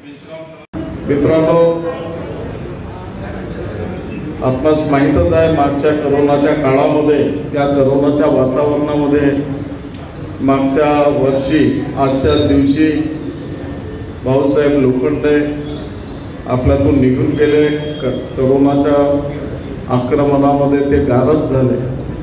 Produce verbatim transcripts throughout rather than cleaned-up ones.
मित्रांनो, आपणास माहीतच आहे मागच्या कोरोनाच्या काळामध्ये, त्या कोरोनाच्या वातावरणामध्ये मागच्या वर्षी आजच्या दिवशी भाऊसाहेब लोखंडे आपल्यातून निघून गेले. कोरोनाच्या आक्रमणामध्ये ते गारद झाले.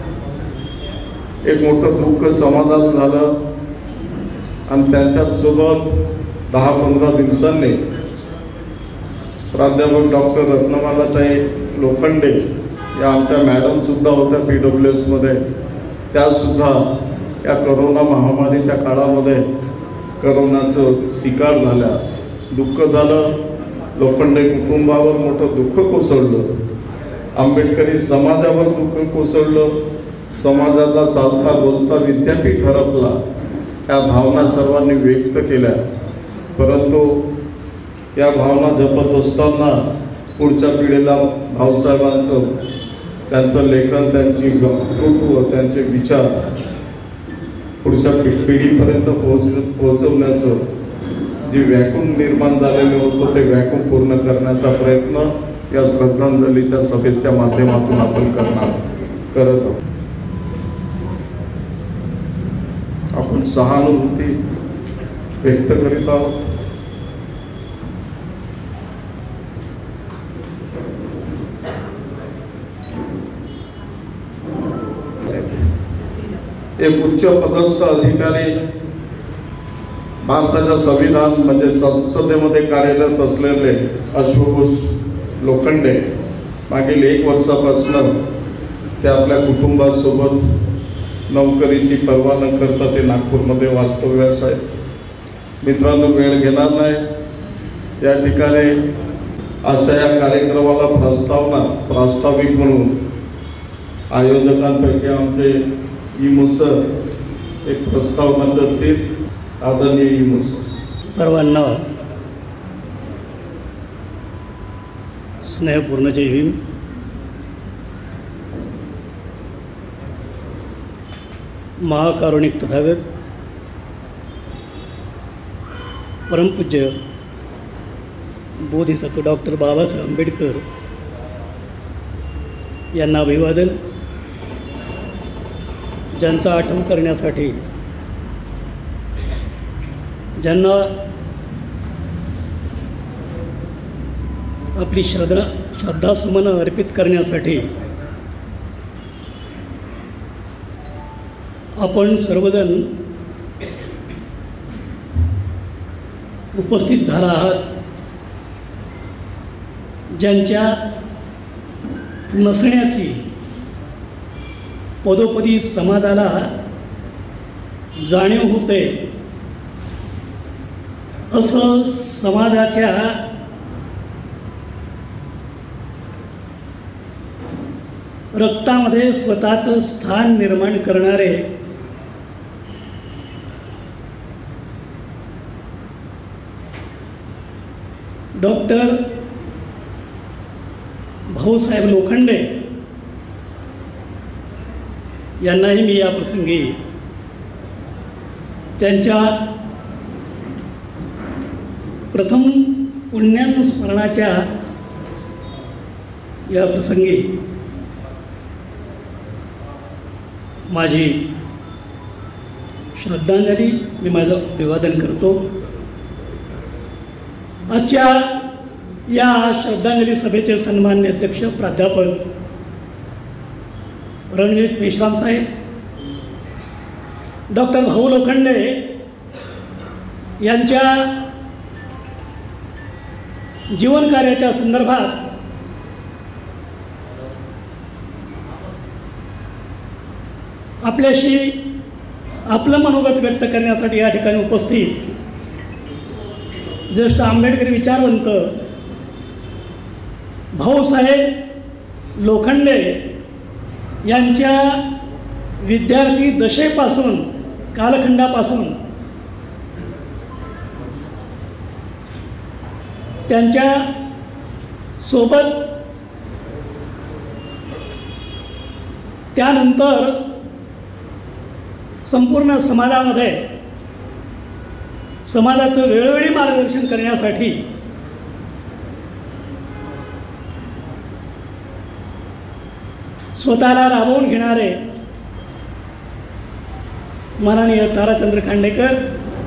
एक मोठं दुःख समाधान झालं आणि त्यांच्यासोबत दहा पंधरा दिवसांनी प्राध्यापक डॉक्टर रत्नमालाताई लोखंडे या आमच्या मॅडमसुद्धा होत्या पी डब्ल्यू एसमध्ये. त्यासुद्धा या करोना महामारीच्या काळामध्ये करोनाचं शिकार झाल्या. दुःख झालं. लोखंडे कुटुंबावर मोठं दुःख कोसळलं. आंबेडकरी समाजावर दुःख कोसळलं. समाजाचा चालता बोलता विद्यापीठ हरपला. या भावना सर्वांनी व्यक्त केल्या. परंतु या भावना जपत असताना पुढच्या पिढीला भाऊसाहेबांचं त्यांचं लेखन, त्यांची वक्तृत्व, त्यांचे विचार पुढच्या पिढीपर्यंत पोहोच पोहोचवण्याचं जे व्याकुम निर्माण झालेलं होतं ते व्याकुम पूर्ण करण्याचा प्रयत्न या श्रद्धांजलीच्या सभेच्या माध्यमातून आपण करणार करत आहोत. आपण सहानुभूती व्यक्त करीत आहोत. एक उच्च पदस्थ अधिकारी, भारताच्या संविधान म्हणजे संसदेमध्ये कार्यरत असलेले अश्वघोष लोखंडे मागील एक वर्षापासून ते आपल्या कुटुंबासोबत नोकरीची पर्वा न करता ते नागपूरमध्ये वास्तव्यास आहेत. मित्रांनो, वेळ घेणार नाही. या ठिकाणी अशा या कार्यक्रमाला प्रस्तावना प्रास्ताविक म्हणून आयोजकांपैकी आमचे इमो सर एक प्रस्तावना करतील. आदरणीय इमो सर. सर्वांना स्नेहपूर्ण जय भीम. महाकारुणिक तथागत परमपूज्य बोधिसत्व डॉक्टर बाबासाहेब आंबेडकर यांना अभिवादन. ज्यांचा आठवण करण्यासाठी, ज्यांना आपली श्रद्धा श्रद्धासुमनं अर्पित करण्यासाठी आपण सर्वजण उपस्थित झाला आहात. ज्यांच्या नसण्याची पदोपदी समाजाला जाणीव होते, असं समाजाच्या रक्तामध्ये स्वतःचं स्थान निर्माण करणारे डॉक्टर भाऊसाहेब लोखंडे यांनाही मी या प्रसंगी त्यांच्या प्रथम पुण्यानुस्मरणाच्या या प्रसंगी माझी श्रद्धांजली मी माझं अभिवादन करतो. आजच्या या श्रद्धांजली सभेचे सन्माननीय अध्यक्ष प्राध्यापक रणजित मेश्राम साहेब, डॉक्टर भाऊ लोखंडे यांच्या जीवनकार्याच्या संदर्भात आपल्याशी आपलं मनोगत व्यक्त करण्यासाठी या ठिकाणी उपस्थित ज्येष्ठ आंबेडकरी विचारवंत भाऊसाहेब लोखंडे यांच्या विद्यार्थी दशेपासून कालखंडापासून त्यांच्या सोबत त्यानंतर संपूर्ण समाजामध्ये समाजाचं वेळोवेळी मार्गदर्शन करण्यासाठी स्वतःला राबवून घेणारे माननीय ताराचंद्र खांडेकर,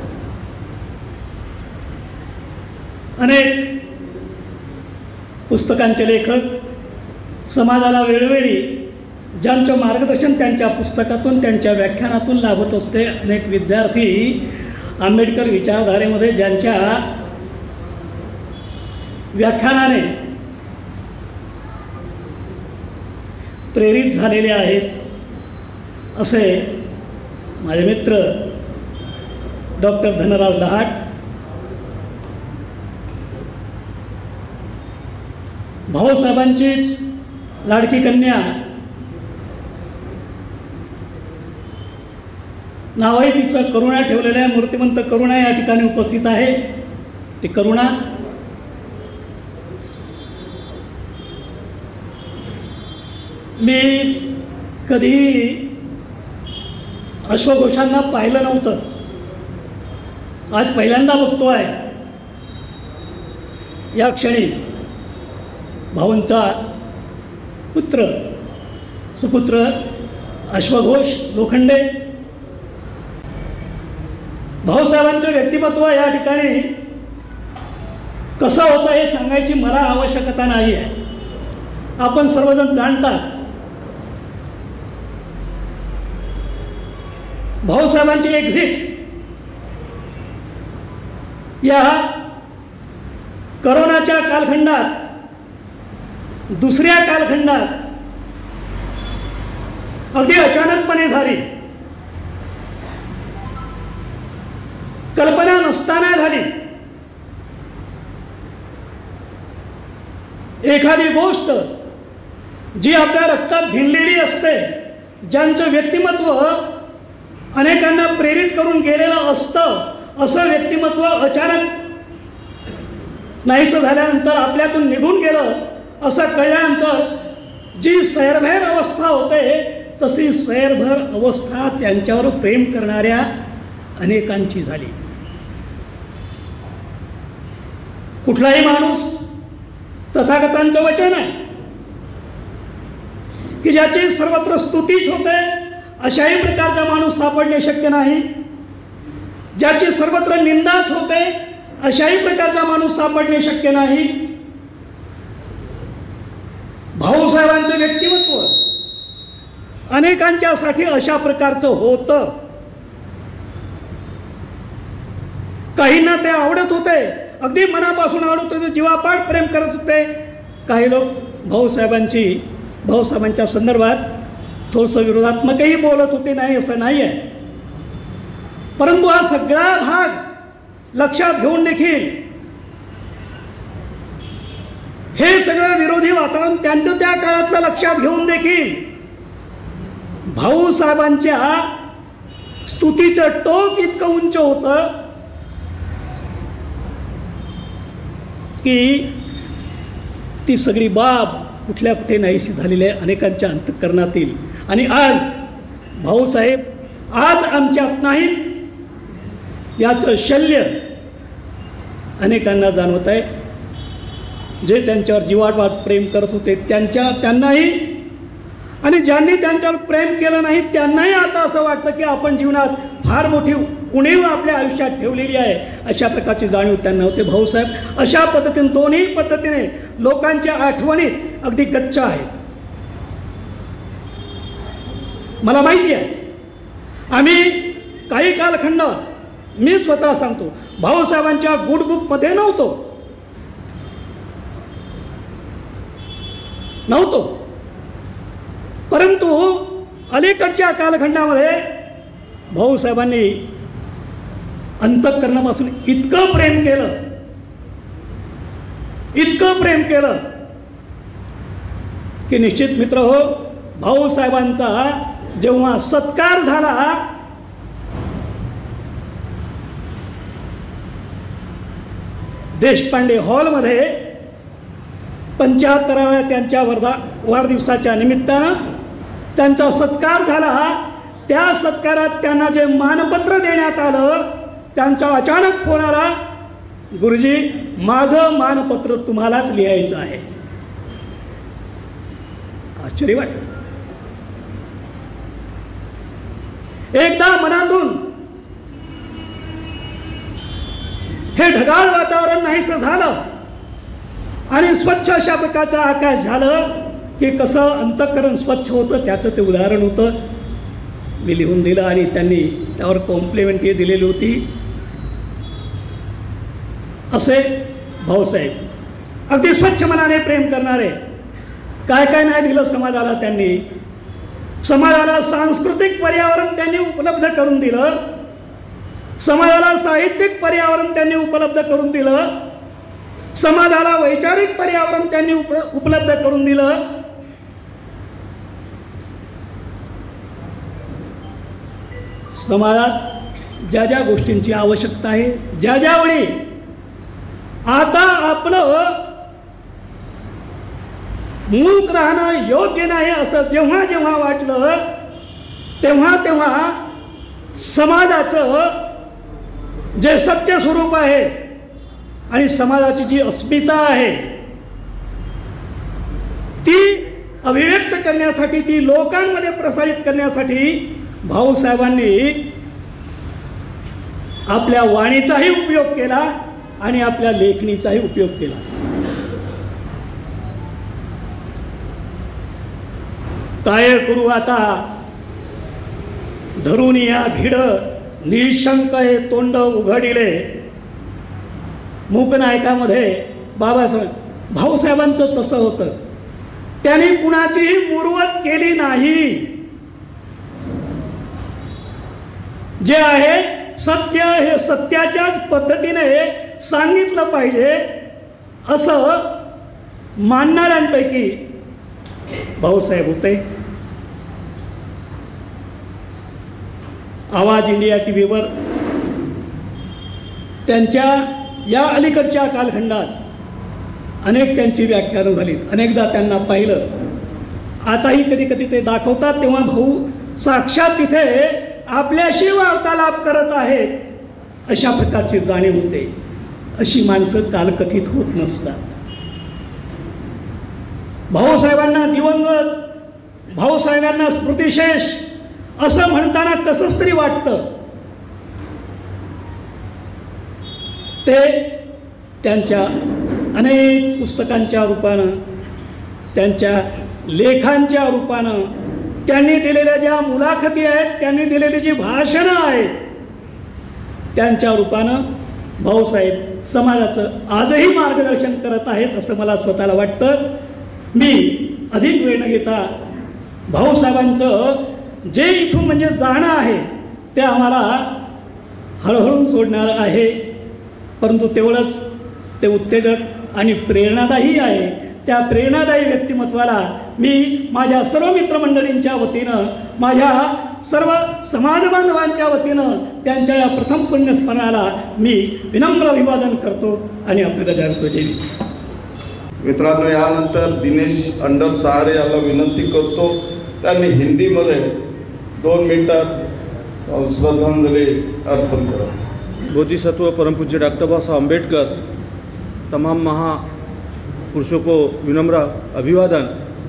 अनेक पुस्तकांचे लेखक, समाजाला वेळोवेळी ज्यांचं मार्गदर्शन त्यांच्या पुस्तकातून त्यांच्या व्याख्यानातून लाभत असते, अनेक विद्यार्थी आंबेडकर विचारधारेमध्ये ज्यांच्या व्याख्यानाने प्रेरित झालेले आहेत असे माझे मित्र डॉक्टर धनराज डहाट, भाऊसाहेबांचीच लाडकी कन्या, नावही तिचं करुणा ठेवलेलं आहे, मूर्तिमंत करुणा या ठिकाणी उपस्थित आहे. ती करुणा मी कधी अश्वघोषांना पाहिलं नव्हतं, आज पहिल्यांदा बघतो आहे. या क्षणी भाऊंचा पुत्र, सुपुत्र अश्वघोष लोखंडे, भाऊसाहेबांचं व्यक्तिमत्व या ठिकाणी कसं होतं हे सांगायची मला आवश्यकता नाही आहे. आपण सर्वजण जाणतात भाऊसाहेबांची एक्झिट या करोनाच्या कालखंडात, दुसऱ्या कालखंडात अगदी अचानकपणे झाली, कल्पना नसताना झाली. एखादी गोष्ट जी आपल्या रक्तात भिनलेली असते, ज्यांचं व्यक्तिमत्व अनेकांना प्रेरित करून गेलेलं असतं, असं व्यक्तिमत्व अचानक नाहीसं झाल्यानंतर, आपल्यातून निघून गेलं असं कळल्यानंतर जी सैरभैर अवस्था होते, तशी सैरभर अवस्था त्यांच्यावर प्रेम करणाऱ्या अनेकांची झाली. कुठलाही माणूस, तथागतांचं वचन आहे की ज्याची सर्वत्र स्तुतीच होते, अशाही प्रकारचा माणूस सापडणे शक्य नाही. ज्याची सर्वत्र निंदाच होते, अशाही प्रकारचा माणूस सापडणे शक्य नाही. भाऊसाहेबांचं व्यक्तिमत्व अनेकांच्यासाठी अशा प्रकारचं होतं. काहींना ते आवडत होते, अगदी मनापासून आवडत होते, जीवापाड प्रेम करत होते. काही लोक भाऊसाहेबांची भाऊसाहेबांच्या संदर्भात थोडंसं विरोधात्मकही बोलत होते, नाही असं नाही आहे. परंतु हा सगळा भाग लक्षात घेऊन देखील हे सगळं विरोधी वातावरण त्यांचं त्या काळातलं लक्षात घेऊन देखील भाऊसाहेबांच्या स्तुतीचं टोक इतकं उंच होतं की ती सगळी बाब कुठल्या कुठे नाहीशी झालेली आहे अनेकांच्या अंतःकरणातील. आणि आज भाऊसाहेब आज आमच्यात नाहीत, याचं शल्य अनेकांना जाणवत आहे. जे त्यांच्यावर जीवापाड प्रेम करत होते त्यांच्या त्यांनाही, आणि ज्यांनी त्यांच्यावर प्रेम केलं नाही त्यांनाही आता असं वाटतं की आपण जीवनात फार मोठी उणीव आपल्या आयुष्यात ठेवलेली आहे, अशा प्रकारची जाणीव त्यांना होते. भाऊसाहेब अशा पद्धतीने दोन्ही पद्धतीने लोकांच्या आठवणीत अगदी गच्च आहेत. मला माहिती आहे, आम्ही काही कालखंड, मी स्वतः सांगतो, भाऊसाहेबांच्या गुड बुकमध्ये नव्हतो नव्हतो परंतु अलीकडच्या कालखंडामध्ये भाऊसाहेबांनी अंतःकरणापासून इतकं प्रेम केलं, इतकं प्रेम केलं की निश्चित मित्र हो, भाऊसाहेबांचा जेव्हा सत्कार झाला देशपांडे हॉलमध्ये पंच्याहत्तराव्या त्यांच्या वर्धा वाढदिवसाच्या निमित्तानं त्यांचा सत्कार झाला. त्या सत्कारात त्यांना जे मानपत्र देण्यात आलं, त्यांचा अचानक फोन आला, गुरुजी माझं मानपत्र तुम्हालाच लिहायचं आहे. आश्चर्य वाटलं. एकदा मनातून हे ढगाळ वातावरण नाहीसं झालं आणि स्वच्छ अशा प्रकारचं आकाश झालं की कसं अंतःकरण स्वच्छ होतं त्याचं ते उदाहरण होतं. मी लिहून दिलं आणि त्यांनी त्यावर कॉम्प्लिमेंट हे दिलेली होती. असे भाऊसाहेब अगदी स्वच्छ मनाने प्रेम करणारे. काय काय नाही दिलं समाजाला त्यांनी. समाजाला सांस्कृतिक पर्यावरण त्यांनी उपलब्ध करून दिलं. समाजाला साहित्यिक पर्यावरण त्यांनी उपलब्ध करून दिलं. समाजाला वैचारिक पर्यावरण त्यांनी उप उपलब्ध करून दिलं. समाजात ज्या ज्या गोष्टींची आवश्यकता आहे, ज्या ज्या वेळी आता आपलं मूक राहणं योग्य नाही असं जेव्हा जेव्हा वाटलं तेव्हा तेव्हा समाजाचं जे सत्य स्वरूप आहे आणि समाजाची जी अस्मिता आहे ती अभिव्यक्त करण्यासाठी, ती लोकांमध्ये प्रसारित करण्यासाठी भाऊसाहेबांनी आपल्या वाणीचाही उपयोग केला आणि आपल्या लेखणीचाही उपयोग केला. काय करू आता धरून या भिड निशंक हे तोंड उघडिले. मूकनायकामध्ये बाबासाहेब भाऊसाहेबांचं तसं होतं. त्यांनी कुणाचीही मुरवत केली नाही. जे आहे सत्य हे सत्याच्याच पद्धतीने सांगितलं पाहिजे असं मानणाऱ्यांपैकी भाऊसाहेब होते. आवाज इंडिया टी व्हीवर त्यांच्या या अलीकडच्या कालखंडात अनेक त्यांची व्याख्यानं झालीत. अनेकदा त्यांना पाहिलं. आताही कधी कधी ते दाखवतात तेव्हा भाऊ साक्षात तिथे आपल्याशी वार्तालाप करत आहेत अशा प्रकारची जाणीव होते. अशी माणसं कालकथित होत नसतात. भाऊसाहेबांना दिवंगत, भाऊसाहेबांना स्मृतिशेष असं म्हणताना कसंच तरी वाटतं. ते त्यांच्या अनेक पुस्तकांच्या रूपानं, त्यांच्या लेखांच्या रूपानं, त्यांनी दिलेल्या ज्या मुलाखती आहेत, त्यांनी दिलेली जी भाषणं आहेत, त्यांच्या रूपानं भाऊसाहेब समाजाचं आजही मार्गदर्शन करत आहेत असं मला स्वतःला वाटतं. मी अधिक वेळ न घेता भाऊसाहेबांचं जे इथून म्हणजे जाणं आहे ते आम्हाला हळूहळू सोडणार आहे, परंतु तेवढंच ते उत्तेजक आणि प्रेरणादायी आहे. त्या प्रेरणादायी व्यक्तिमत्वाला मी माझ्या सर्व मित्रमंडळींच्या वतीनं, माझ्या सर्व समाजबांधवांच्या वतीनं त्यांच्या या प्रथम पुण्यस्मरणाला मी विनम्र अभिवादन करतो आणि आपली रजा घेतो. जय हिंद. मित्रांनो, यानंतर दिनेश अंडर सहारे याला विनंती करतो त्यांनी हिंदीमध्ये दोन मिनिटात श्रद्धांजली अर्पण करा. बोधिसत्व परमपूज्य डॉक्टर बाबा साहब अम्बेडकर, तमाम महापुरुषों को विनम्र अभिवादन.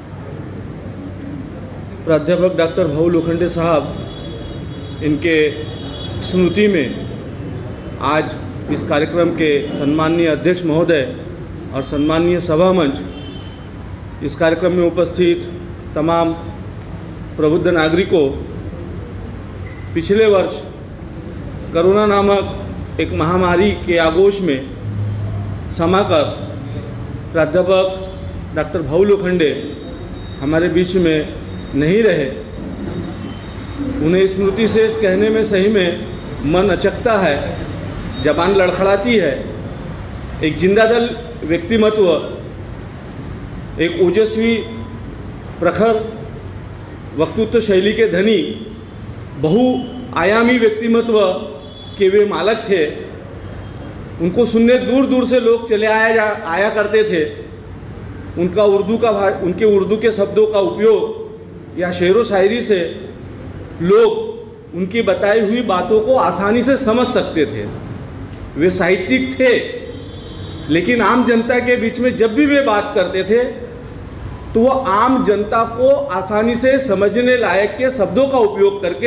प्राध्यापक डॉक्टर भाऊ लोखंडे साहब, इनके स्मृति में आज इस कार्यक्रम के सम्माननीय अध्यक्ष महोदय और सम्माननीय सभा मंच, इस कार्यक्रम में उपस्थित तमाम प्रबुद्ध नागरिकों, पिछले वर्ष कोरोना नामक एक महामारी के आगोश में समाकर प्राध्यापक डॉक्टर भाऊ लोखंडे हमारे बीच में नहीं रहे. उन्हें स्मृति से कहने में सही में मन अचकता है, जबान लड़खड़ाती है. एक जिंदादल व्यक्तिमत्व, एक ओजस्वी प्रखर वक्तृत्व शैली के धनी, बहुआयामी व्यक्तिमत्व के वे मालक थे. उनको सुनने दूर दूर से लोग चले आया जा आया करते थे. उनका उर्दू का भा उनके उर्दू के शब्दों का उपयोग या शेरो शायरी से लोग उनकी बताई हुई बातों को आसानी से समझ सकते थे. वे साहित्यिक थे, लेकिन आम जनता के बीच में जब भी वे बात करते थे तो वो आम जनता को आसानी से समझने लायक के शब्दों का उपयोग करके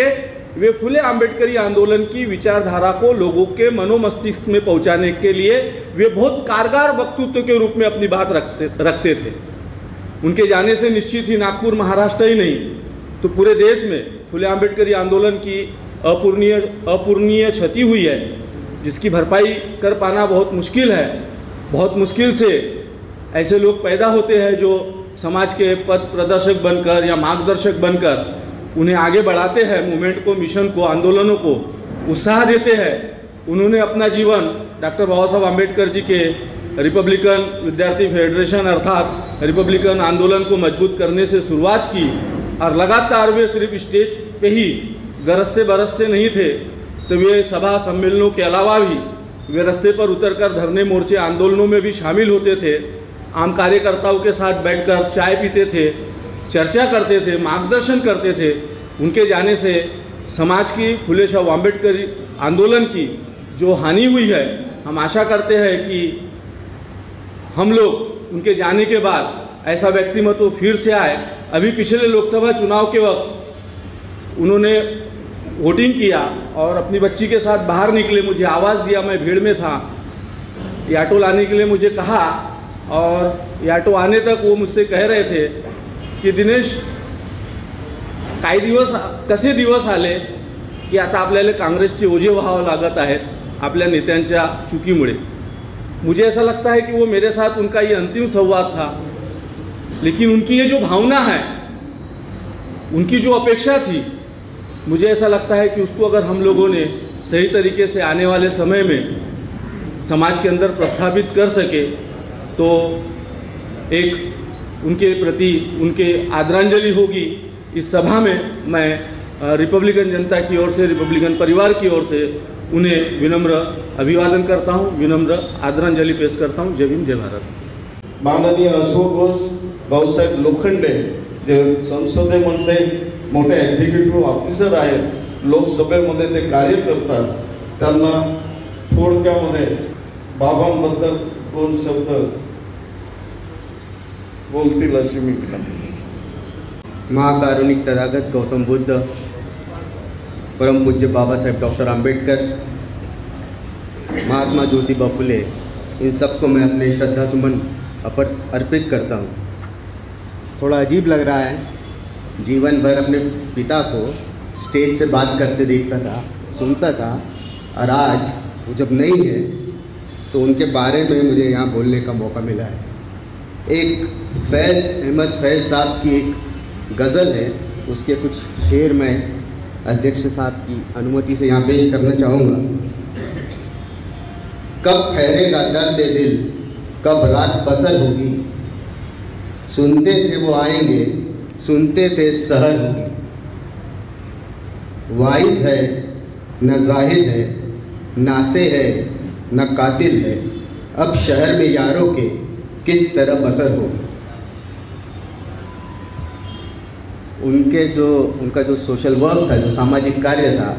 वे फुले आम्बेडकरी आंदोलन की विचारधारा को लोगों के मनोमस्तिष्क में पहुंचाने के लिए वे बहुत कारगर वक्तृत्व के रूप में अपनी बात रखते रखते थे। उनके जाने से निश्चित ही नागपुर महाराष्ट्र ही नहीं तो पूरे देश में फुले आम्बेडकरी आंदोलन की अपूर्णीय अपूर्णीय क्षति हुई है, जिसकी भरपाई कर पाना बहुत मुश्किल है। बहुत मुश्किल से ऐसे लोग पैदा होते हैं जो समाज के पथ प्रदर्शक बनकर या मार्गदर्शक बनकर उन्हें आगे बढ़ाते हैं, मूवमेंट को, मिशन को, आंदोलनों को उत्साह देते हैं। उन्होंने अपना जीवन डॉक्टर बाबा साहब आम्बेडकर जी के रिपब्लिकन विद्यार्थी फेडरेशन अर्थात रिपब्लिकन आंदोलन को मजबूत करने से शुरुआत की और लगातार वे सिर्फ स्टेज पे ही गरजते बरसते नहीं थे, तो वे सभा सम्मेलनों के अलावा भी वे रास्ते पर उतरकर धरने, मोर्चे, आंदोलनों में भी शामिल होते थे। आम कार्यकर्ताओं के साथ बैठकर चाय पीते थे, चर्चा करते थे, मार्गदर्शन करते थे। उनके जाने से समाज की फुले साहब आम्बेडकर आंदोलन की जो हानि हुई है, हम आशा करते हैं कि हम लोग उनके जाने के बाद ऐसा व्यक्तिमत्व फिर से आए। अभी पिछले लोकसभा चुनाव के वक्त उन्होंने वोटिंग किया और अपनी बच्ची के साथ बाहर निकले, मुझे आवाज़ दिया, मैं भीड़ में था, ये ऑटो लाने के लिए मुझे कहा और ये ऑटो आने तक वो मुझसे कह रहे थे की दिनेश काही दिवस कसे दिवस आले की आता आपल्याला काँग्रेसचे ओझे व्हावं लागत आहेत आपल्या नेत्यांच्या चुकीमुळे। मुझे ऐसा लगता है कि वो मेरे साथ उनका ये अंतिम संवाद था, लेकिन उनकी ये जो भावना है, उनकी जो अपेक्षा थी, मुझे ऐसा लगता है कि उसको अगर हम लोगों ने सही तरीके से आने वाले समय में समाज के अंदर प्रस्थापित कर सके तो एक उनके प्रति उनके आदरांजलि होगी। इस सभा में मैं रिपब्लिकन जनता की ओर से, रिपब्लिकन परिवार की ओर से उन्हें विनम्र अभिवादन करता हूं, विनम्र आदरांजलि पेश करता हूं। जय भीम, जय भारत। माननीय अशोक घोष, भाऊसाहेब लोखंडे जे संसदेमध्ये मोठे एक्झिक्युटिव्ह ऑफिसर आहेत, लोकसभेमध्ये ते कार्य करतात, त्यांना थोडक्यामध्ये बाबांबद्दल दोन शब्द बोलतील अशी मी महाकारुणिक तथागत गौतम बुद्ध, परम पूज्य बाबा साहेब डॉक्टर आम्बेडकर, महात्मा ज्योतिबा फुले, इन सबको मैं अपने श्रद्धा सुमन अपर अर्पित करता हूँ। थोड़ा अजीब लग रहा है, जीवन भर अपने पिता को स्टेज से बात करते देखता था, सुनता था, और आज वो जब नहीं है तो उनके बारे में मुझे यहाँ बोलने का मौका मिला है। एक फैज़ अहमद फैज़ साहब की एक गज़ल है, उसके कुछ शेर मैं अध्यक्ष साहब की अनुमति से यहाँ पेश करना चाहूँगा। कब ठहरेगा दर्द दिल, कब रात बसर होगी, सुनते थे वो आएंगे, सुनते थे सहर होगी। वाइस है न जाहिद है, नासे है न कातिल है, अब शहर में यारों के किस तरह बसर होगी। उनके जो उनका जो सोशल वर्क था, जो सामाजिक कार्य था,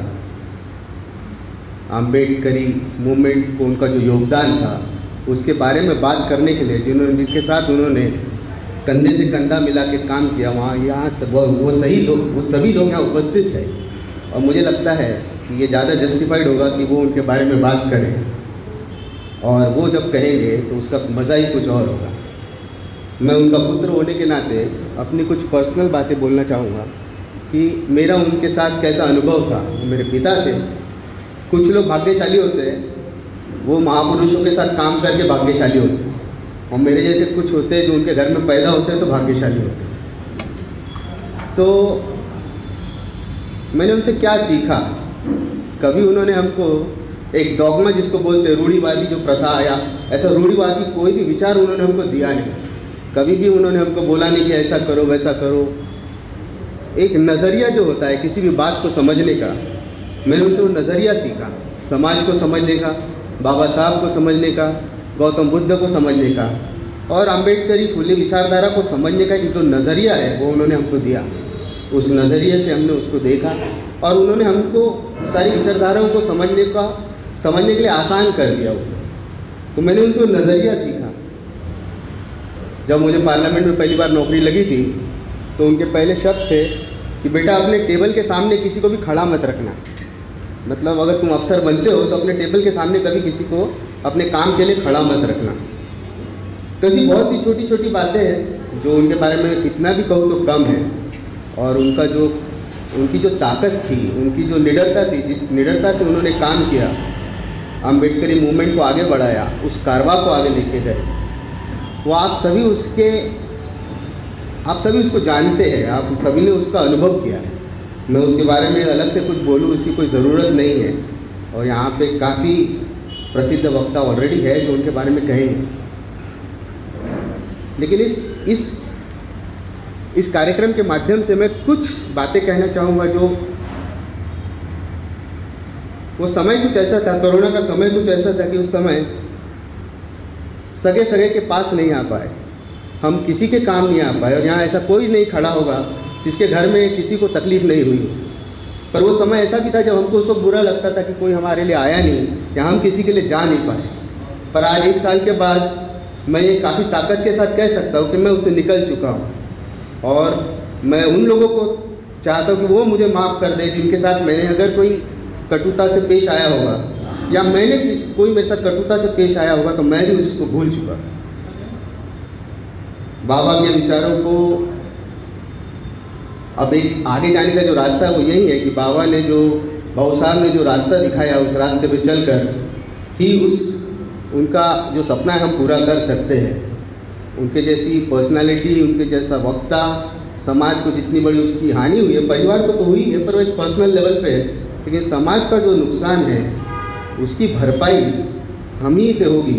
आम्बेडकरी मूवमेंट को उनका जो योगदान था, उसके बारे में बात करने के लिए जिन्होंने जिनके साथ उन्होंने कंधे से कंधा मिला के काम किया, वहाँ यहाँ सब वो सही लोग वो सभी लोग यहाँ उपस्थित हैं। और मुझे लगता है कि ये ज़्यादा जस्टिफाइड होगा कि वो उनके बारे में बात करें, और वो जब कहेंगे तो उसका मज़ा ही कुछ और होगा। मैं उनका पुत्र होने के नाते अपनी कुछ पर्सनल बातें बोलना चाहूँगा कि मेरा उनके साथ कैसा अनुभव था। वो मेरे पिता थे। कुछ लोग भाग्यशाली होते हैं, वो महापुरुषों के साथ काम करके भाग्यशाली होते हैं, और मेरे जैसे कुछ होते हैं जो उनके घर में पैदा होते हैं तो भाग्यशाली होते हैं। तो मैंने उनसे क्या सीखा, कभी उन्होंने हमको एक डॉगमा जिसको बोलते हैं, रूढ़िवादी जो प्रथा आया, ऐसा रूढ़िवादी कोई भी विचार उन्होंने हमको दिया नहीं। कभी भी उन्होंने हमको बोला नहीं कि ऐसा करो वैसा करो। एक नज़रिया जो होता है किसी भी बात को समझने का, मैंने उनसे वो नज़रिया सीखा, समाज को समझने का, बाबा साहब को समझने का, गौतम बुद्ध को समझने का, और अम्बेडकरी फुले विचारधारा को समझने का जो नज़रिया है वो उन्होंने हमको दिया। उस नज़रिए से हमने उसको देखा और उन्होंने हमको सारी विचारधाराओं को समझने का समझने के लिए आसान कर दिया उसे। तो मैंने उनसे वो नज़रिया सीखा। जब मुझे पार्लियामेंट में पहली बार नौकरी लगी थी तो उनके पहले शब्द थे कि बेटा अपने टेबल के सामने किसी को भी खड़ा मत रखना। मतलब अगर तुम अफसर बनते हो तो अपने टेबल के सामने कभी किसी को अपने काम के लिए खड़ा मत रखना। तो ऐसी बहुत सी छोटी छोटी बातें हैं जो उनके बारे में कितना भी कहूँ तो कम है। और उनका जो उनकी जो ताकत थी, उनकी जो निडरता थी, जिस निडरता से उन्होंने काम किया, अम्बेडकरी मूवमेंट को आगे बढ़ाया, उस कारवा को आगे लेके गए, वो आप सभी उसके आप सभी उसको जानते हैं, आप सभी ने उसका अनुभव किया है। मैं उसके बारे में अलग से कुछ बोलूँ उसकी कोई ज़रूरत नहीं है। और यहाँ पे काफ़ी प्रसिद्ध वक्ता ऑलरेडी है जो उनके बारे में कहेंगे। लेकिन इस इस इस कार्यक्रम के माध्यम से मैं कुछ बातें कहना चाहूँगा। जो वो समय कुछ ऐसा था, कोरोना का समय कुछ ऐसा था कि उस समय सगे सगे के पास नहीं आ पाए, हम किसी के काम नहीं आ पाए। और यहाँ ऐसा कोई नहीं खड़ा होगा जिसके घर में किसी को तकलीफ़ नहीं हुई। पर वो समय ऐसा भी था जब हमको उस वक्त बुरा लगता था कि कोई हमारे लिए आया नहीं या हम किसी के लिए जा नहीं पाए। पर आज एक साल के बाद मैं ये काफ़ी ताकत के साथ कह सकता हूँ कि मैं उससे निकल चुका हूँ। और मैं उन लोगों को चाहता हूँ कि वो मुझे माफ़ कर दे जिनके साथ मैंने अगर कोई कटुता से पेश आया होगा या मैंने किस कोई मेरे साथ कटुता से पेश आया होगा तो मैं भी उसको भूल चुका। बाबा के विचारों को अब एक आगे जाने का जो रास्ता है वो यही है कि बाबा ने जो भाऊ साहब ने जो रास्ता दिखाया उस रास्ते पे चलकर ही उस उनका जो सपना है हम पूरा कर सकते हैं। उनके जैसी पर्सनालिटी, उनके जैसा वक्ता, समाज को जितनी बड़ी उसकी हानि हुई है, परिवार को तो हुई है पर वो एक पर्सनल लेवल पे है, लेकिन समाज का जो नुकसान है उसकी भरपाई हम ही से होगी।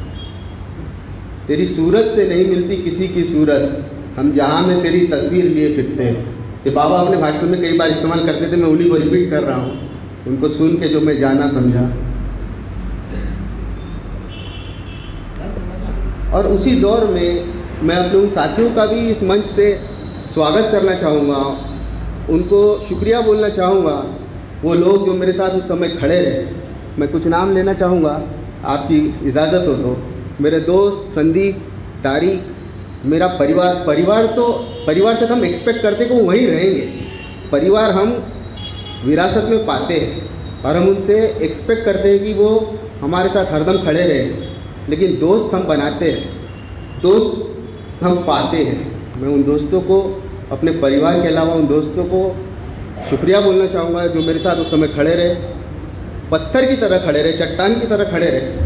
तेरी सूरत से नहीं मिलती किसी की सूरत, हम जहाँ में तेरी तस्वीर लिए फिरते हैं। ये बाबा अपने भाषण में कई बार इस्तेमाल करते थे, मैं उन्हीं को रिपीट कर रहा हूँ, उनको सुन के जो मैं जाना समझा। और उसी दौर में मैं अपने उन साथियों का भी इस मंच से स्वागत करना चाहूँगा, उनको शुक्रिया बोलना चाहूँगा, वो लोग जो मेरे साथ उस समय खड़े रहे। मैं कुछ नाम लेना चाहूँगा आपकी इजाज़त हो तो। मेरे दोस्त संदीप, तारिक, मेरा परिवार परिवार तो परिवार से तो हम एक्सपेक्ट करते कि वो वहीं रहेंगे। परिवार हम विरासत में पाते हैं और हम उनसे एक्सपेक्ट करते हैं कि वो हमारे साथ हरदम खड़े रहें। लेकिन दोस्त हम बनाते हैं, दोस्त हम पाते हैं। मैं उन दोस्तों को, अपने परिवार के अलावा उन दोस्तों को शुक्रिया बोलना चाहूँगा जो मेरे साथ उस समय खड़े रहे, पत्थर की तरह खड़े रहे, चट्टान की तरह खड़े रहे।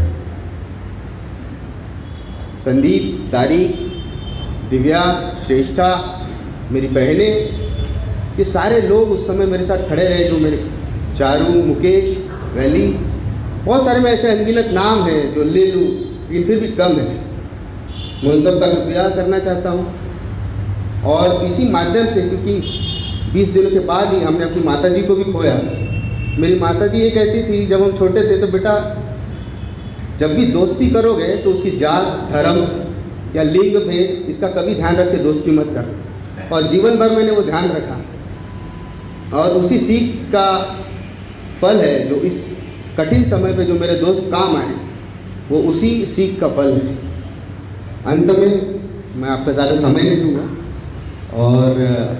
संदीप, तारिक, दिव्या, श्रेष्ठा, मेरी बहनें, ये सारे लोग उस समय मेरे साथ खड़े रहे। जो मेरे चारू, मुकेश, वैली, बहुत सारे में ऐसे अनगिनत नाम हैं जो ले लूँ लेकिन फिर भी कम है। मैं उन सब का शुक्रिया करना चाहता हूँ। और इसी माध्यम से, क्योंकि बीस दिनों के बाद ही हमने अपनी माताजी को भी खोया। मेरी माताजी ये कहती थी जब हम छोटे थे, तो बेटा जब भी दोस्ती करोगे तो उसकी जात, धर्म या लिंग भेद इसका कभी ध्यान रख के दोस्ती मत करना। और जीवन भर मैंने वो ध्यान रखा और उसी सीख का फल है जो इस कठिन समय पे जो मेरे दोस्त काम आए, वो उसी सीख का फल है। अंत में मैं आपका ज़्यादा समय नहीं दूँगा और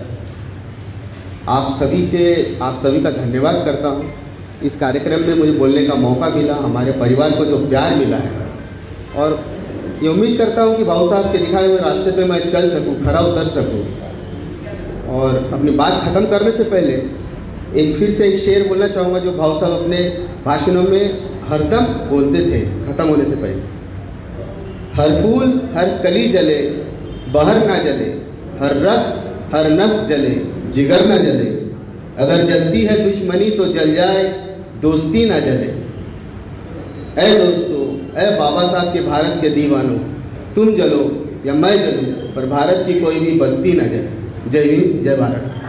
आप सभी के आप सभी का धन्यवाद करता हूँ। इस कार्यक्रम में मुझे बोलने का मौका मिला, हमारे परिवार को जो प्यार मिला है, और ये उम्मीद करता हूँ कि भाऊ साहब के दिखाए हुए रास्ते पे मैं चल सकूँ, खरा उतर सकूँ। और अपनी बात ख़त्म करने से पहले एक फिर से एक शेर बोलना चाहूँगा जो भाऊ साहब अपने भाषणों में हरदम बोलते थे ख़त्म होने से पहले। हर फूल हर कली जले, बहर ना जले, हर रग हर नस जले, जिगर ना जले, अगर जलती है दुश्मनी तो जल जाए, दोस्ती ना जले। ऐ दोस्तों, ऐ बाबा साहब के भारत के दीवानों, तुम जलो या मैं जलूं, पर भारत की कोई भी बस्ती ना जले। जय हिंद, जय भारत।